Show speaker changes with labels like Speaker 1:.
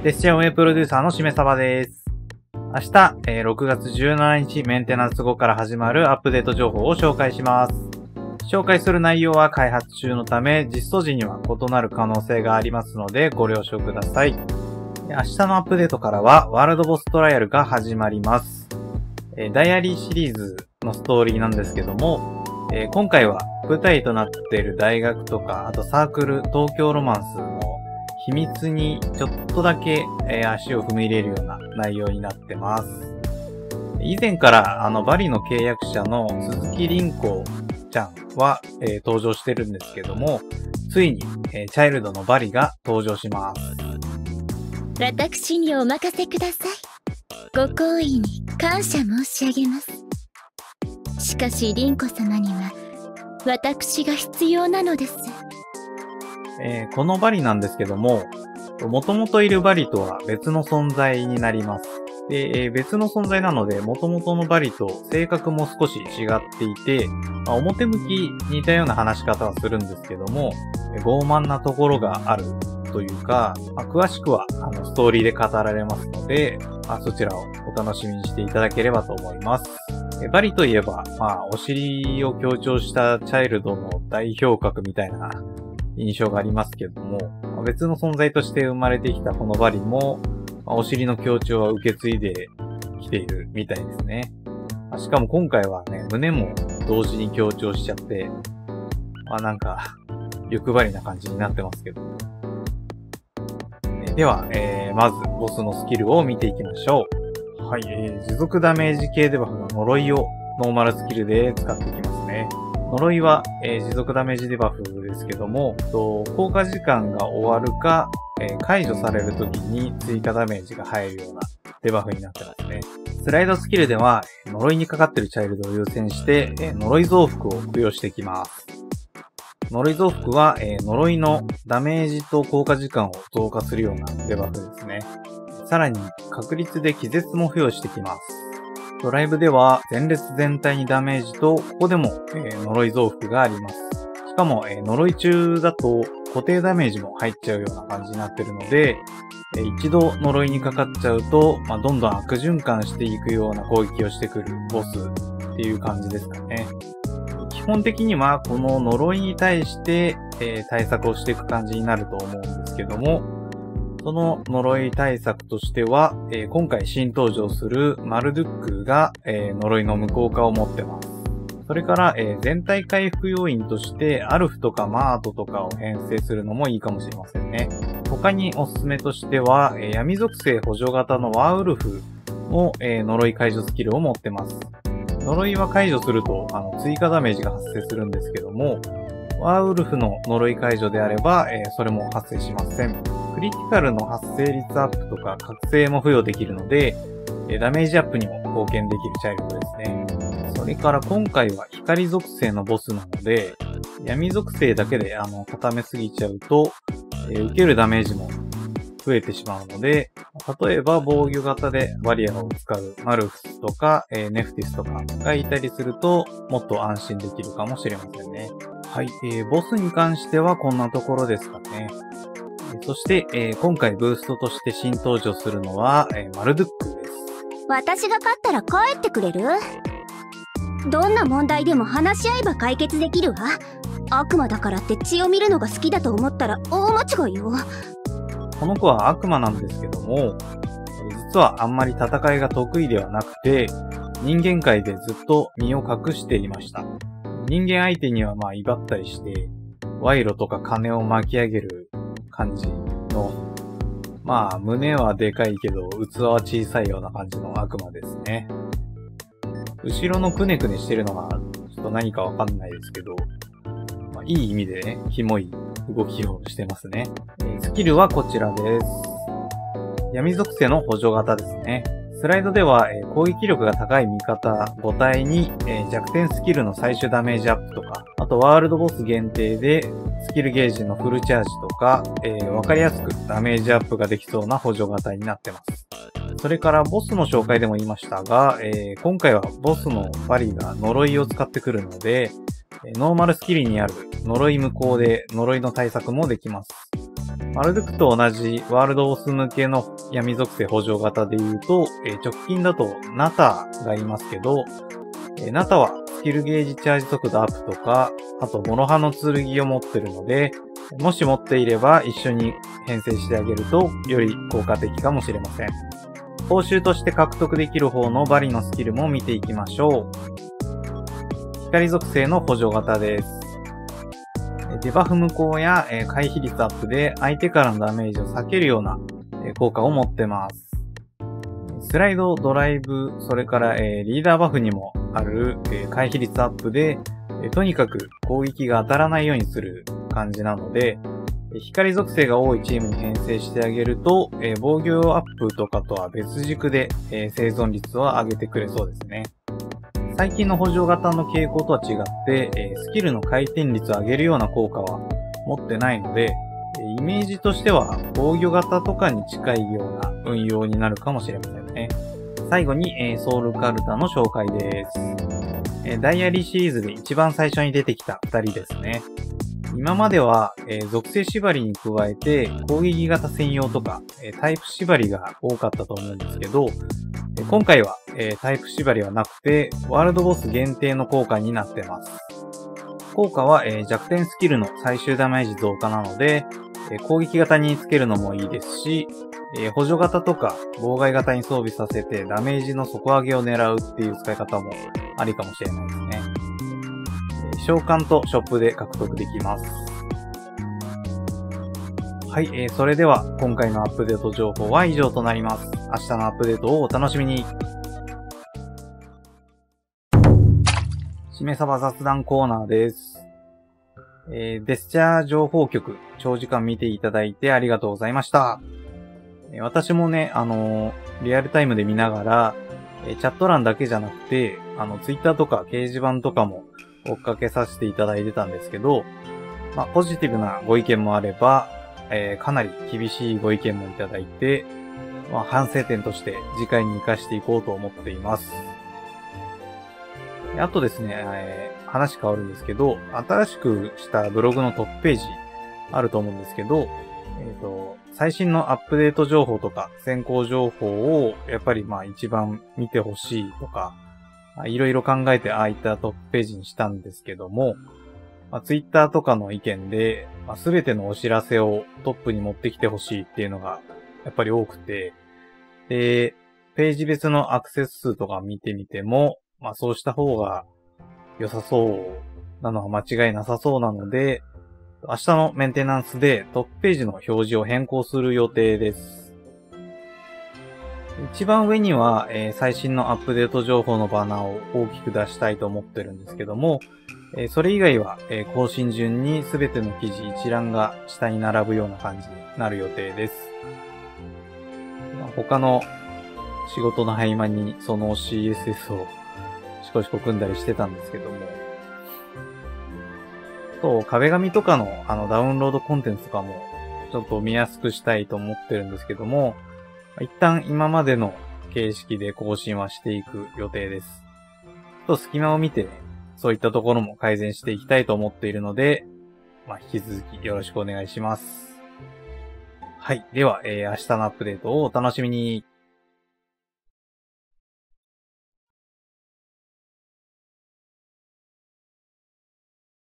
Speaker 1: テスチャン運営プロデューサーのしめさばです。明日、6月17日メンテナンス後から始まるアップデート情報を紹介します。紹介する内容は開発中のため、実装時には異なる可能性がありますのでご了承ください。明日のアップデートからはワールドボストライアルが始まります。ダイアリーシリーズのストーリーなんですけども、今回は舞台となっている大学とか、あとサークル、東京ロマンスの秘密にちょっとだけ、足を踏み入れるような内容になってます。以前からバリの契約者の鈴木凛子ちゃんは、登場してるんですけども、ついに、チャイルドのバリが登場します。
Speaker 2: 私にお任せください。ご好意に感謝申し上げます。しかし凛子様には私が必要なのです。
Speaker 1: このバリなんですけども、もともといるバリとは別の存在になります。で、別の存在なので、もともとのバリと性格も少し違っていて、表向き似たような話し方はするんですけども、傲慢なところがあるというか、詳しくはストーリーで語られますので、そちらをお楽しみにしていただければと思います。バリといえば、お尻を強調したチャイルドの代表格みたいな印象がありますけども、別の存在として生まれてきたこのバリも、お尻の強調は受け継いできているみたいですね。しかも今回はね、胸も同時に強調しちゃって、なんか、欲張りな感じになってますけど。では、まずボスのスキルを見ていきましょう。はい、持続ダメージ系デバフの呪いをノーマルスキルで使っていきますね。呪いは、持続ダメージデバフですけども、効果時間が終わるか、解除される時に追加ダメージが入るようなデバフになってますね。スライドスキルでは、呪いにかかっているチャイルドを優先して、呪い増幅を付与していきます。呪い増幅は、呪いのダメージと効果時間を増加するようなデバフですね。さらに、確率で気絶も付与してきます。ドライブでは前列全体にダメージと、ここでも、呪い増幅があります。しかも、呪い中だと固定ダメージも入っちゃうような感じになってるので、一度呪いにかかっちゃうと、どんどん悪循環していくような攻撃をしてくるボスっていう感じですかね。基本的にはこの呪いに対して、対策をしていく感じになると思うんですけども、その呪い対策としては、今回新登場するマルドゥックが、呪いの無効化を持ってます。それから、全体回復要因としてアルフとかマートとかを編成するのもいいかもしれませんね。他におすすめとしては、闇属性補助型のワーウルフも、呪い解除スキルを持ってます。呪いは解除すると追加ダメージが発生するんですけども、ワーウルフの呪い解除であれば、それも発生しません。クリティカルの発生率アップとか覚醒も付与できるので、ダメージアップにも貢献できるチャイルドですね。それから今回は光属性のボスなので、闇属性だけで固めすぎちゃうと、受けるダメージも増えてしまうので、例えば防御型でバリアを使うマルフスとか、ネフティスとかがいたりすると、もっと安心できるかもしれませんね。はい、ボスに関してはこんなところですかね。そして、今回ブーストとして新登場するのは、マルドゥックです。
Speaker 2: 私が勝ったら帰ってくれる？どんな問題でも話し合えば解決できるわ。悪魔だからって血を見るのが好きだと思ったら大間違いよ。
Speaker 1: この子は悪魔なんですけども、実はあんまり戦いが得意ではなくて、人間界でずっと身を隠していました。人間相手には威張ったりして、賄賂とか金を巻き上げる感じの、胸はでかいけど器は小さいような感じの悪魔ですね。後ろのくねくねしてるのがちょっと何かわかんないですけど、いい意味でね、キモい動きをしてますね。スキルはこちらです。闇属性の補助型ですね。スライドでは攻撃力が高い味方5体に弱点スキルの最終ダメージアップとか、あとワールドボス限定でスキルゲージのフルチャージとか、わかりやすくダメージアップができそうな補助型になってます。それからボスの紹介でも言いましたが、今回はボスのバリが呪いを使ってくるので、ノーマルスキルにある呪い無効で呪いの対策もできます。 マルドゥクと同じワールドボス向けの闇属性補助型で言うと、直近だとナタがいますけど、ナタはスキルゲージチャージ速度アップとか、あとモロハの剣を持ってるので、もし持っていれば一緒に編成してあげるとより効果的かもしれません。報酬として獲得できる方のバリのスキルも見ていきましょう。光属性の補助型です。デバフ無効や回避率アップで相手からのダメージを避けるような効果を持ってます。スライド、ドライブ、それからリーダーバフにもある回避率アップで、とにかく攻撃が当たらないようにする感じなので、光属性が多いチームに編成してあげると、防御アップとかとは別軸で生存率を上げてくれそうですね。最近の補助型の傾向とは違って、スキルの回転率を上げるような効果は持ってないので、イメージとしては防御型とかに近いような運用になるかもしれませんね。最後に、ソウルカルタの紹介です。ダイアリーシリーズで一番最初に出てきた2人ですね。今までは、属性縛りに加えて攻撃型専用とか、タイプ縛りが多かったと思うんですけど、今回は、タイプ縛りはなくてワールドボス限定の効果になってます。効果は、弱点スキルの最終ダメージ増加なので、攻撃型につけるのもいいですし、補助型とか妨害型に装備させてダメージの底上げを狙うっていう使い方もありかもしれないですね。召喚とショップで獲得できます。はい、それでは今回のアップデート情報は以上となります。明日のアップデートをお楽しみに。しめさば雑談コーナーです。デスチャー情報局、長時間見ていただいてありがとうございました。私もね、リアルタイムで見ながら、チャット欄だけじゃなくて、ツイッターとか掲示板とかも追っかけさせていただいてたんですけど、ポジティブなご意見もあれば、かなり厳しいご意見もいただいて、反省点として次回に活かしていこうと思っています。あとですね、話変わるんですけど、新しくしたブログのトップページあると思うんですけど、最新のアップデート情報とか先行情報をやっぱり一番見てほしいとか、いろいろ考えてああいったトップページにしたんですけども、ツイッターとかの意見で、すべてのお知らせをトップに持ってきてほしいっていうのがやっぱり多くて、で、ページ別のアクセス数とか見てみても、そうした方が良さそうなのは間違いなさそうなので、明日のメンテナンスでトップページの表示を変更する予定です。一番上には、最新のアップデート情報のバナーを大きく出したいと思ってるんですけども、それ以外は、更新順にすべての記事一覧が下に並ぶような感じになる予定です。他の仕事の合間にその CSS をシコシコ組んだりしてたんですけども、壁紙とかのダウンロードコンテンツとかもちょっと見やすくしたいと思ってるんですけども、一旦今までの形式で更新はしていく予定です。隙間を見て、そういったところも改善していきたいと思っているので、引き続きよろしくお願いします。はい。では、明日のアップデートをお楽しみに。